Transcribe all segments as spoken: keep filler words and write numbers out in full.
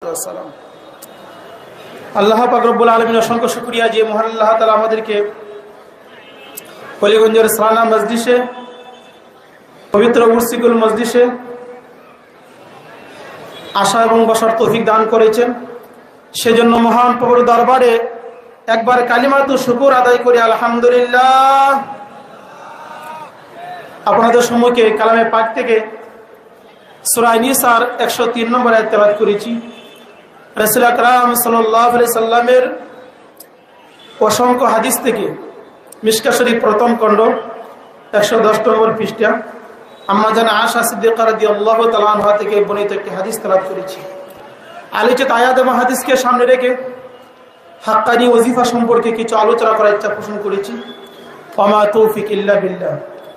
আল্লাহ পাক রব্বুল আলামিন অসংখ্য শুকরিয়া যে মহান আল্লাহ তাআলা আমাদেরকে পল্লীগঞ্জের সালানা মসজিদে পবিত্র উরসিকুল মসজিদে আসা এবং বসার তৌফিক দান করেছেন। সেজন্য মহান প্রভুর দরবারে একবার কালিমাতু শুকর আদায় করি আলহামদুলিল্লাহ। আপনাদের সম্মুখে কালামে পাক থেকে সূরা নিসার একশো তিন নম্বর আয়াত তেলাওয়াত করেছি। রাসূল আকরাম সাল্লাল্লাহু আলাইহি সাল্লামের অসংখ্য হাদিস থেকে মিশকাত শরীফ প্রথম খণ্ড একশো দশ নম্বর পৃষ্ঠা আম্মা জান আয়েশা সিদ্দিকা রাদিয়াল্লাহু তাআলা আনহা থেকে বর্ণিত একটি হাদিস তেলাওয়াত করেছি। আলোচিত আয়াত এবং হাদিসকে সামনে রেখে হাক্কানি ওজিফা সম্পর্কে কিছু আলোচনা করার ইচ্ছা পোষণ করেছি। ওয়া তৌফিক ইল্লা বিল্লাহ।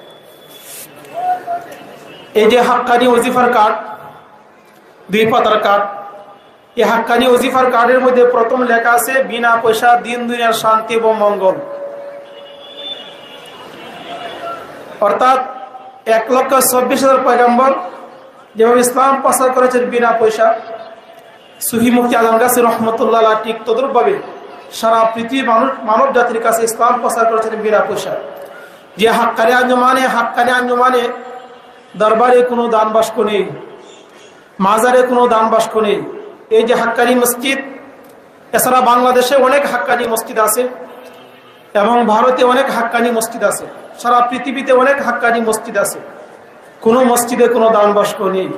এই যে হাক্কানি ওজিফার কার্ড, দুই পাতার কার্ড, এই হাক্কানি ওজিফার কার্ডের মধ্যে প্রথম লেখা আছে বিনা পয়সা দিন দুনিয়ার শান্তি এবং মঙ্গল। অর্থাৎ এক লক্ষ চব্বিশ হাজার পয়গম্বর যেভাবে ইসলাম প্রচার করেছেন বিনা পয়সা, সুফি মুফতি আজম গাছী রহমতুল্লাহ আলাইহি ঠিক তদ্রুপভাবে সারা পৃথিবীর মানুষ মানব জাতির কাছে ইসলাম প্রচার করেছেন বিনা পয়সা। যে হাক্কানি আঞ্জুমানে হাক্কানি আঞ্জুমানে দরবারে কোনো দান বাস্ক নেই, মাজারে কোনো দান বাস্ক নেই। এই যে হাক্কানি মসজিদ, এছাড়া বাংলাদেশে অনেক হাক্কানি মসজিদ আছে এবং ভারতে অনেক হাক্কানি মসজিদ আছে, সারা পৃথিবীতে অনেক হাক্কানি মসজিদ আছে। কোনো মসজিদে কোনো দান বাস্ক নেই,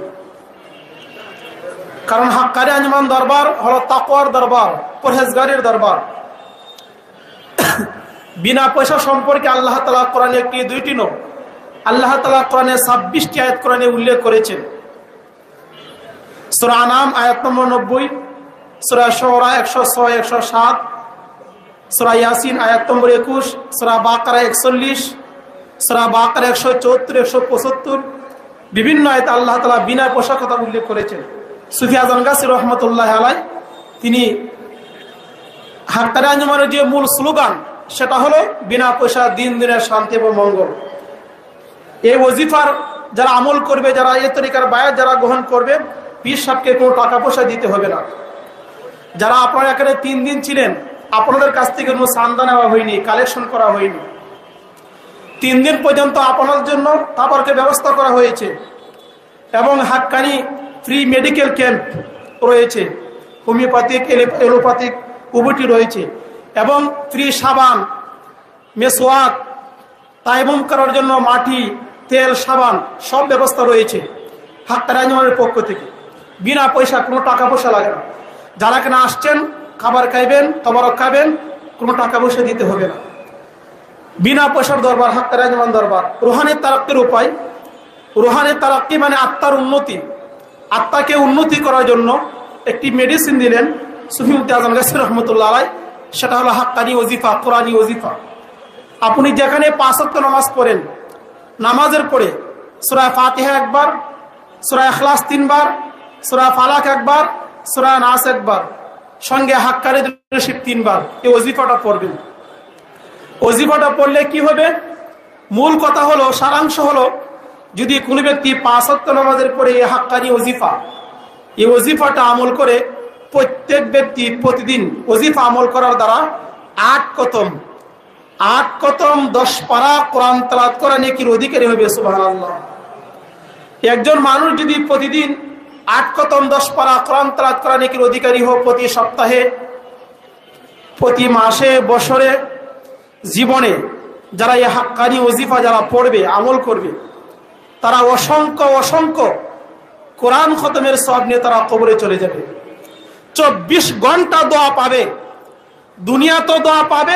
কারণ হাক্কানি আঞ্জুমান দরবার হলো তাকওয়ার দরবার, পরহেজগারের দরবার। বিনা পয়সা সম্পর্কে আল্লাহ তাআলা কোরআনে একটি দুইটি নয়, আল্লাহ তাআলা কোরআনে ছাব্বিশটি আয়াত কোরআনে উল্লেখ করেছেন। সূরা আনাম আয়াত নম্বর নব্বই, সূরা শুআরা একশো ছয় একশো সাত, সূরা ইয়াসিন আয়াত নম্বর একুশ, সূরা বাকারা একচল্লিশ, সূরা বাকারা একশো চুয়াত্তর একশো পঁচাত্তর, বিভিন্ন আয়াতে আল্লাহ তাআলা বিনা পয়সা কথা উল্লেখ করেছেন। সুফি আজম গাছী রহমতুল্লাহ আলাইহি তিনি হাক্কানি আঞ্জুমানের যে মূল স্লোগান সেটা হলো বিনা পয়সা দিন দিনের শান্তি এবং মঙ্গল। এই ওজিফার যারা আমল করবে, যারা এই তরিকার বায়াত যারা গ্রহণ করবে, পীর সাহেবকে কোনো টাকা পয়সা দিতে হবে না। যারা আপনারা এখানে তিন দিন ছিলেন, আপনাদের কাছ থেকে কোনো চাঁদা নেওয়া হয়নি, কালেকশন করা হয়নি। তিন দিন পর্যন্ত আপনাদের জন্য তারপরকে ব্যবস্থা করা হয়েছে এবং হাক্কানি ফ্রি মেডিকেল ক্যাম্প রয়েছে, হোমিওপ্যাথিক এলোপ্যাথিক উভয়টি রয়েছে এবং ফ্রি সাবান, মেসওয়াক, তায়াম্মুম করার জন্য মাটি, তেল, সাবান সব ব্যবস্থা রয়েছে হাক্কানি আঞ্জুমানের পক্ষ থেকে। বিনা পয়সা, কোনো টাকা পয়সা লাগে না। যারা কেনা আসছেন খাবার খাইবেন, তবরক খাবেন, কোনো টাকা পয়সা দিতে হবে না। বিনা পয়সার দরবার হাক্কানি আঞ্জুমান দরবার। রুহানি তারাক্কির উপায়, রুহানি তারাক্কি মানে আত্মার উন্নতি। আত্মাকে উন্নতি করার জন্য একটি মেডিসিন দিলেন সুফি মুফতি আজম গাছী রহমতুল্লাহ আলাইহি, সেটা হলো হাক্কানি ওজিফা, কোরআনি ওজিফা। আপনি যেখানে পাঁচ ওয়াক্ত নামাজ পড়েন, নামাজের পরে সূরা ফাতিহা একবার, সূরা ইখলাস তিনবার, সূরা ফালাক একবার, সূরা নাস একবার, সঙ্গে হাক্কানি শরীফ তিনবার এই ওজিফাটা পড়বেন। ওজিফাটা পড়লে কি হবে? মূল কথা হলো, সারাংশ হলো, যদি কোনো ব্যক্তি পাঁচ ওয়াক্ত নামাজের পরে এই হাক্কানি ওজিফা এই ওজিফাটা আমল করে, প্রত্যেক ব্যক্তি প্রতিদিন ওজিফা আমল করার দ্বারা আট কতম আট কতম দশ পারা কোরআন তেলাওয়াত করা নেকির অধিকারী হবে। সুবহানাল্লাহ। একজন মানুষ যদি প্রতিদিন আট কতম দশ পারা কোরআন তেলাওয়াত করা নেকির অধিকারী হোক, প্রতি সপ্তাহে, প্রতি মাসে, বছরে, জীবনে যারা এই হাক্কানি ওজিফা যারা পড়বে, আমল করবে, তারা অসংখ্য অসংখ্য কোরআন খতমের সওয়াব নিয়ে তারা কবরে চলে যাবে। চব্বিশ ঘন্টা দোয়া পাবে, দুনিয়া তো দোয়া পাবে,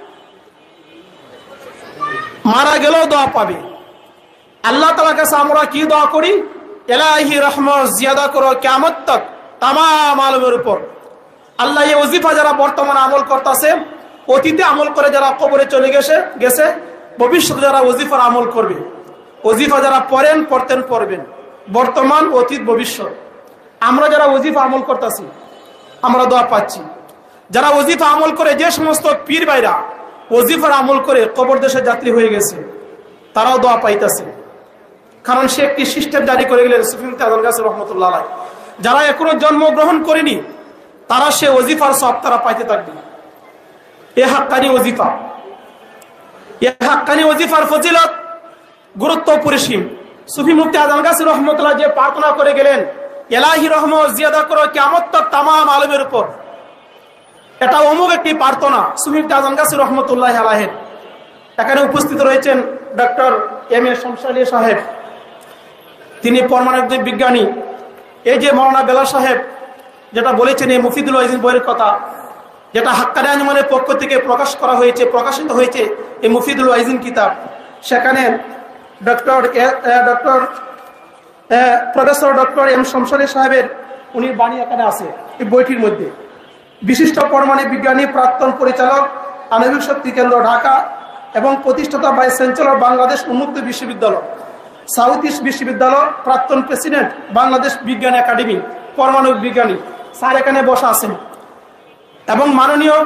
মারা গেলেও দোয়া পাবে। আল্লাহ তাআলার কাছে আমরা কি দোয়া করি? ইলাহি রহমত জিয়াদা করো কিয়ামত তক তামাম আলমের উপর। আল্লাহ এই ওজিফা যারা বর্তমানে আমল করতেছে, অতীতে আমল করে যারা কবরে চলে গেছে গেছে ভবিষ্যতে যারা ওজিফার আমল করবে, ওজিফা যারা পড়েন, পড়তেন, পড়বেন, বর্তমান, অতীত, ভবিষ্যৎ, আমরা যারা ওজিফা আমল করতেছি আমরা দোয়া পাচ্ছি। যারা ওজিফা আমল করে, যে সমস্ত পীর ভাইরা ওজিফার আমল করে কবর দেশে যাত্রী হয়ে গেছে, তারাও দোয়া পাইতেছে। কারণ সে একটি সিস্টেম জারি করে গেলেন সুফি মুফতি আজম গাছী রহমতুল্লাহ আলাইহি। যারা এখনো জন্মগ্রহণ করেনি তারা সে ওজিফার সব তারা পাইতে থাকবে। এ হাক্কানি ওজিফা, এ হাক্কানি ওজিফার ফজিলত গুরুত্ব পরিসীম। সুফি মুফতি আজম গাছী রহমতুল্লাহ যে প্রার্থনা করে গেলেন, এলাহি রহমত জিয়াদা করো কিয়ামত তক তামাম আলমের উপর, এটা অমুক একটি প্রার্থনা সুফি মুফতি আজম গাছী রহমতুল্লাহ আলাইহি। এখানে উপস্থিত রয়েছেন doctor M A Shams Ali সাহেব, তিনি পরমাণু বিজ্ঞানী। এই যে মৌলানা বেলাল সাহেব যেটা বলেছেন এই মুফিদুল ওয়াইজিন বইয়ের কথা, যেটা হাক্কানি আঞ্জুমানের পক্ষ থেকে প্রকাশ করা হয়েছে, প্রকাশিত হয়েছে এই মুফিদুল ওয়াইজিন কিতাব, সেখানে doctor doctor professor doctor M Shams Ali সাহেবের উনি বাণী এখানে আছে এই বইটির মধ্যে। বিশিষ্ট পরমাণু বিজ্ঞানী, প্রাক্তন পরিচালক আণবিক শক্তি কেন্দ্র ঢাকা এবং প্রতিষ্ঠাতা ভাইস চ্যান্সেলর বাংলাদেশ উন্মুক্ত বিশ্ববিদ্যালয়, সাউথ ইস্ট বিশ্ববিদ্যালয়, প্রাক্তন প্রেসিডেন্ট বাংলাদেশ বিজ্ঞান একাডেমি, পরমাণু বিজ্ঞানী স্যার এখানে বসা আছেন। এবং মাননীয়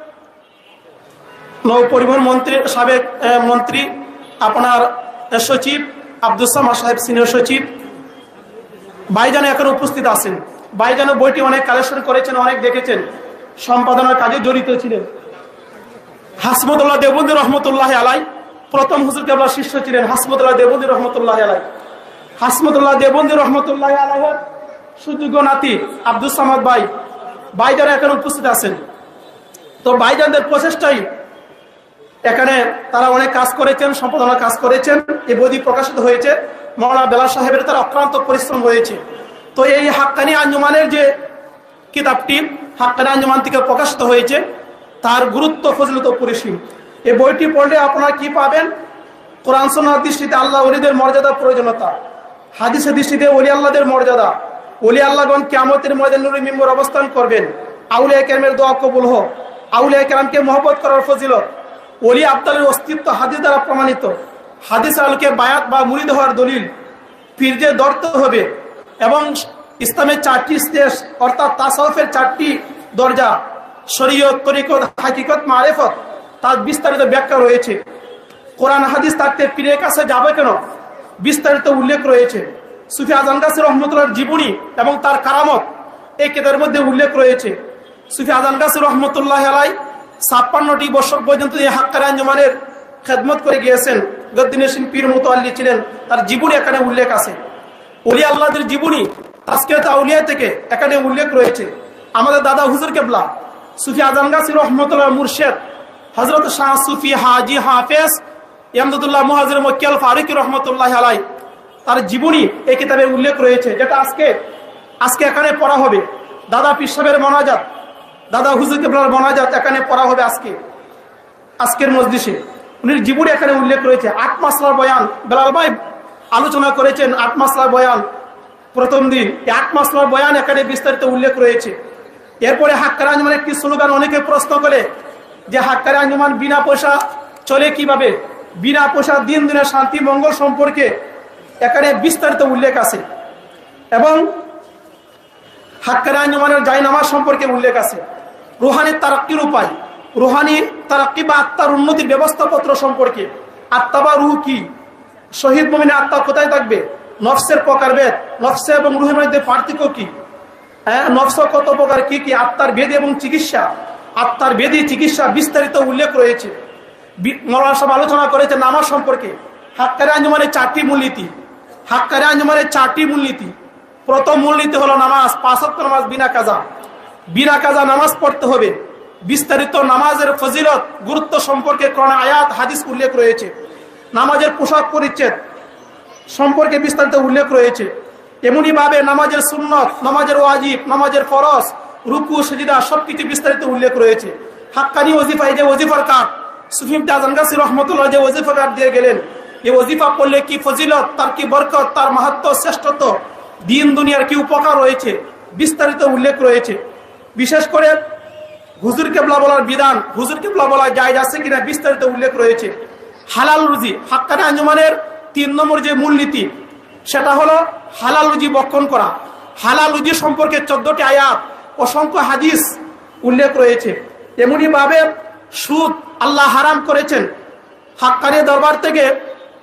নৌ পরিবহন মন্ত্রী সাবেক মন্ত্রী আপনার সচিব আব্দুস সামাদ সাহেব, সিনিয়র সচিব ভাইজান এখানে উপস্থিত আছেন। ভাইজান বইটি অনেক কালেকশন করেছেন, অনেক দেখেছেন, সম্পাদনার কাজে জড়িত ছিলেন। হাসমতুল্লাহ দেওবন্দি রহমতুল্লাহ আলাই প্রথম হুজুর কেবলার শিষ্য ছিলেন হাসমতুল্লাহ দেওবন্দি রহমতুল্লাহ আলাই। হাসমতুল্লাহ দেওবন্দি রহমতুল্লাহ আলাইহির সুযোগ্য নাতি আব্দুস সামাদ ভাই, ভাইজান এখানে উপস্থিত আছেন। তো ভাইজানদের প্রচেষ্টাই এখানে তারা অনেক কাজ করেছেন, সম্পাদনা কাজ করেছেন। এই বই প্রকাশিত হয়েছে, মৌলানা বেলাল সাহেবের তার অক্লান্ত পরিশ্রম হয়েছে। তো এই হাক্কানি আঞ্জুমানের যে কিতাবটি হাক্কানি আঞ্জুমান থেকে প্রকাশিত হয়েছে তার গুরুত্ব ফজিলত পরিসীম। এই বইটি পড়লে আপনারা কি পাবেন? কোরআন সুন্নাহর দৃষ্টিতে আল্লাহ ওলিদের মর্যাদা, প্রয়োজনীয়তা, হাদিসের দৃষ্টিতে ওলি আল্লাহদের মর্যাদা, ওলি আল্লাহগণ কিয়ামতের ময়দানে নূরে মিম্বরে অবস্থান করবেন, আউলিয়া কেরামের দোয়া কবুল হোক, আউলিয়া কেরামকে মহব্বত করার ফজিলত, ওলি আবদালের অস্তিত্ব হাদিস দ্বারা প্রমাণিত, হাদিস আলোকে বায়াত বা মুরিদ হওয়ার দলিল, পীরদের দর্ত হবে, এবং ইসলামের চারটি স্টেজ অর্থাৎ তাসাউফের চারটি দরজা, শরীয়ত, তরিকত, হাকিকত, মারিফত, তার বিস্তারিত ব্যাখ্যা রয়েছে। কোরআন হাদিস থাকতে পীরের কাছে যাবে কেন বিস্তারিত উল্লেখ রয়েছে। সুফি আজম গাছী রহমতুল্লাহর জীবনী এবং তার কারামত এই কিতাবের মধ্যে উল্লেখ রয়েছে। সুফি আজম গাছী রহমতুল্লাহ আলাই ছাপ্পান্নটি বছর পর্যন্ত এই হাক্কানি আঞ্জুমানের খেদমত করে গিয়েছেন। গদ্দিনেশিন পীর মুতাওয়াল্লি ছিলেন, তার জীবনী এখানে উল্লেখ আছে। ওলি আল্লাহদের জীবনী তাজকিরাত আউলিয়া থেকে এখানে উল্লেখ রয়েছে। আমাদের দাদা হুজুর কেবলা সুফি আজম গাছী রহমতুল্লাহ মুর্শেদ হযরত শাহ সুফি হাজি হাফেজ ইমদাদুল্লাহ মুহাজির মক্কেল ফারুকী রহমতুল্লাহ আলাই তার জীবনী এই কিতাবে উল্লেখ রয়েছে, যেটা আজকে আজকে এখানে পড়া হবে। দাদা পীর সাহেবের মোনাজাত, দাদা হুজুর কেবলার মোনাজাত এখানে পড়া হবে আজকে আজকের মজলিসে। উনির জীবনী এখানে উল্লেখ রয়েছে। আট মাসলার বয়ান বেলাল ভাই আলোচনা করেছেন, আট মাসলার বয়ান প্রথম দিন। এই আট মাসলার বয়ান এখানে বিস্তারিত উল্লেখ রয়েছে। এরপরে হাক্কানি আঞ্জুমান একটি স্লোগান অনেকে প্রশ্ন করে যে হাক্কানি আঞ্জুমান বিনা পয়সা চলে কিভাবে, বিনা পয়সা দিন দিনের শান্তি মঙ্গল সম্পর্কে এখানে বিস্তারিত উল্লেখ আছে, এবং হাক্কানি আঞ্জুমানের জায়নামাজ সম্পর্কে উল্লেখ আছে। রুহানি তারাক্কির উপায়, রুহানি তারাক্কি বা আত্মার উন্নতির ব্যবস্থাপত্র সম্পর্কে, আত্মা বা রুহ কি, শহীদ মুমিনের আত্মা কোথায় থাকবে, নফসের প্রকারভেদ, নফস এবং রুহের মধ্যে পার্থক্য কি, হ্যাঁ নফস কত প্রকার, কি কি আত্মার বেদি এবং চিকিৎসা, আত্মার বেদি চিকিৎসা বিস্তারিত উল্লেখ রয়েছে। মৌলানা সাহেব আলোচনা করেছে নামাজ সম্পর্কে। হাক্কানি আঞ্জুমানের চারটি মূলনীতি, হাক্কানি আঞ্জুমানের চারটি মূলনীতি। প্রথম মূলনীতি হলো নামাজ, পাঁচ ওয়াক্ত নামাজ বিনা কাজা, বিনা কাজা নামাজ পড়তে হবে। বিস্তারিত নামাজের ফজিলত গুরুত্ব সম্পর্কে কোরআন আয়াত হাদিস উল্লেখ রয়েছে। নামাজের পোশাক পরিচ্ছেদ সম্পর্কে বিস্তারিত উল্লেখ রয়েছে। এমনি ভাবে নামাজের সুন্নত, নামাজের ওয়াজিব, নামাজের ফরজ, রুকু, সিজদা সবকিছু বিস্তারিত উল্লেখ রয়েছে। হাক্কানি ওজিফা, এই যে ওজিফার কার্ড সুফি আজম গাছী রহমতুল্লাহ যে ওজিফা কার্ড দিয়ে গেলেন, এই ওজিফা পড়লে কি ফজিলত, তার কি বরকত, তার মাহাত্ম্য, শ্রেষ্ঠত্ব, দিন দুনিয়ার কি উপকার রয়েছে বিস্তারিত উল্লেখ রয়েছে। বিশেষ করে হুজুর কেবলা বলার বিধান, হুজুর কেবলা বলা জায়েজ আছে কিনা বিস্তারিত উল্লেখ রয়েছে। হালাল রুজি, হাক্কানি আঞ্জুমানের তিন নম্বর যে মূলনীতি সেটা হলো হালাল রুজি বক্ষণ করা। হালাল রুজি সম্পর্কে চোদ্দটি আয়াত, অসংখ্য হাদিস উল্লেখ রয়েছে। এমনি ভাবে সুদ আল্লাহ হারাম করেছেন। হাক্কানি দরবার থেকে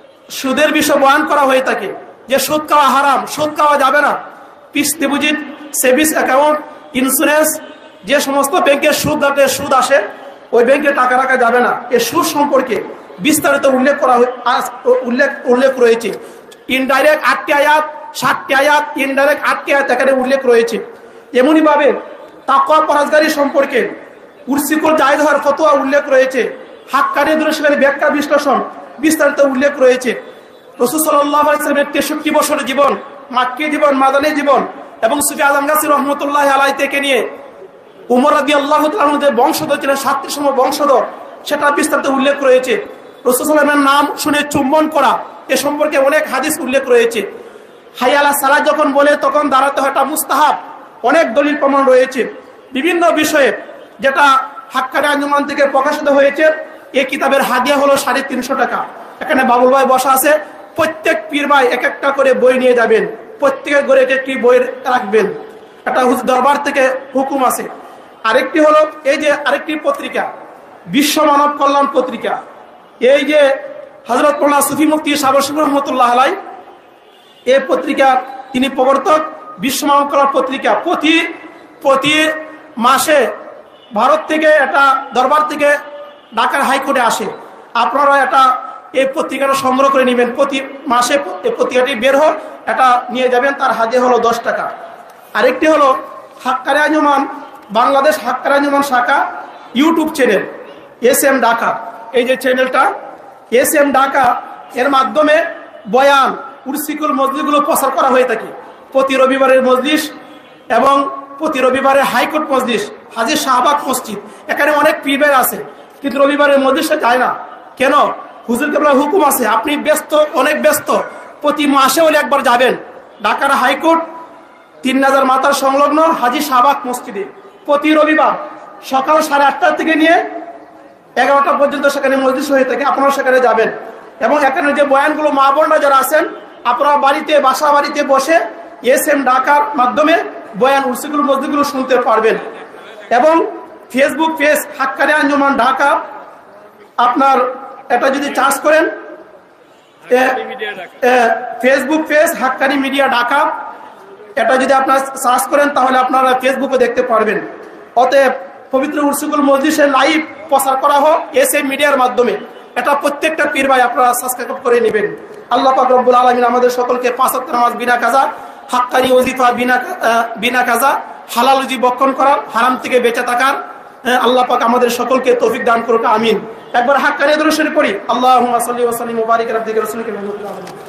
সুদের বিষয় বয়ান করা হয়ে থাকে যে সুদ খাওয়া হারাম, সুদ খাওয়া যাবে না। Fixed deposit savings account, insurance, যে সমস্ত ব্যাংকের সুদ সুদ আসে ওই ব্যাংকে টাকা রাখা যাবে না। এ সুদ সম্পর্কে বিস্তারিত উল্লেখ করা উল্লেখ উল্লেখ রয়েছে। ইনডাইরেক্ট আটটি আয়াত, ষাটটি আয়াত, ইনডাইরেক্ট আটটি আয়াত এখানে উল্লেখ রয়েছে। এমনই ভাবে তাকওয়া পরহেজগারি সম্পর্কে উরসিকুল জায়েজ হওয়ার ফতোয়া উল্লেখ রয়েছে। হাক্কানি দর্শনের ব্যাখ্যা বিশ্লেষণ বিস্তারিত উল্লেখ রয়েছে। রাসূল সাল্লাল্লাহু আলাইহি ওয়াসাল্লামের তেষট্টি বছরের জীবন, মাক্কি জীবন, মাদানী জীবন এবং সুফি আজম গাছী রহমতুল্লাহ আলাইহি থেকে নিয়ে উমর রাদিয়াল্লাহু তাআলা আনহু যে বংশধর ছিলেন, সাতটি সময় বংশধর, সেটা বিস্তারিত উল্লেখ রয়েছে। রাসূল সাল্লাল্লাহু আলাইহি ওয়াসাল্লামের নাম শুনে চুম্বন করা এ সম্পর্কে অনেক হাদিস উল্লেখ রয়েছে। হাইয়া আলা সালাত যখন বলে তখন দাঁড়াতে হয়, এটা মুস্তাহাব, অনেক দলিল প্রমাণ রয়েছে। বিভিন্ন বিষয়ে যেটা হাক্কানি আঞ্জুমান থেকে প্রকাশিত হয়েছে, এই কিতাবের হাদিয়া হলো সাড়ে তিনশো টাকা। এখানে বাবুল ভাই বসা আছে, প্রত্যেক পীর ভাই এক একটা করে বই নিয়ে যাবেন, প্রত্যেকের ঘরে একটি বই রাখবেন। এটা হুজুর দরবার থেকে হুকুম আছে। আরেকটি হলো এই যে আরেকটি পত্রিকা, বিশ্ব মানব কল্যাণ পত্রিকা। এই যে হযরত মাওলানা সুফি মুফতি সাবরশিব রহমতুল্লাহ আলাইহি এই পত্রিকা তিনি প্রবর্তক। বিশ্ব মানব কল্যাণ পত্রিকা প্রতি প্রতি মাসে ভারত থেকে এটা দরবার থেকে ঢাকার হাইকোর্টে আসে। আপনারা এটা এই পত্রিকাটা সংগ্রহ করে নেবেন। প্রতি মাসে এই পত্রিকাটি বের হোক, এটা নিয়ে যাবেন, তার হাদিয়া হলো দশ টাকা। আরেকটি হলো হাক্কানি আঞ্জুমান বাংলাদেশ হাক্কানি আঞ্জুমান শাখা YouTube channel S M Dhaka. এই যে চ্যানেলটা এস এম ঢাকা, এর মাধ্যমে বয়ান, উরসিকুল মজলিসগুলো প্রচার করা হয়ে থাকে। প্রতি রবিবারের মজলিস এবং প্রতি রবিবারের হাইকোর্ট মজলিস, হাজী শাহবাগ মসজিদ, এখানে অনেক পীর আছে, কিন্তু রবিবারের মজলিসে যায় না। কেন? হুজুর কেবলার হুকুম আছে, আপনি ব্যস্ত, অনেক ব্যস্ত, প্রতি মাসে হলে একবার যাবেন ঢাকার হাইকোর্ট তিন হাজার মাথার সংলগ্ন হাজী শাহবাগ মসজিদে প্রতি রবিবার সকাল সাড়ে আটটার থেকে নিয়ে এগারোটা পর্যন্ত সেখানে মজলিস হয়ে থাকে। আপনারা সেখানে যাবেন এবং এখানে যে বয়ানগুলো মা বোনরা যারা আছেন, আপনারা বাড়িতে বাসা বাড়িতে বসে এস এম ঢাকার মাধ্যমে বয়ান উরসিকুল মজলিসগুলো শুনতে পারবেন। এবং ফেসবুক পেজ হাক্কানি আঞ্জুমান ঢাকা, আপনার এটা যদি চার্জ করেন, Facebook page Haqqani media Dhaka, এটা যদি আপনার সার্চ করেন তাহলে আপনারা ফেসবুকে দেখতে পারবেন। অতএব পবিত্র উরসিকুল মজলিসের লাইভ প্রচার করা হোক এস এম মিডিয়ার মাধ্যমে, এটা প্রত্যেকটা পীর ভাই আপনারা সাবস্ক্রাইব করে নেবেন। আল্লাহ পাক রব্বুল আলামিন আমাদের সকলকে পাঁচ ওয়াক্ত নামাজ বিনা কাজা, হাক্কানি ওজিফা বিনা বিনা কাজা, হালাল রুজি বক্ষণ করার, হারাম থেকে বেঁচে থাকার আল্লাহ পাক আমাদের সকলকে তৌফিক দান করুক, আমিন। একবার হাক্কানি দরুদ শরীফ পড়ি। আল্লাহুম্মা সাল্লি ওয়া সাল্লিম ওয়া বারিক আলা আবদিকা রাসূলিকা মুহাম্মাদ।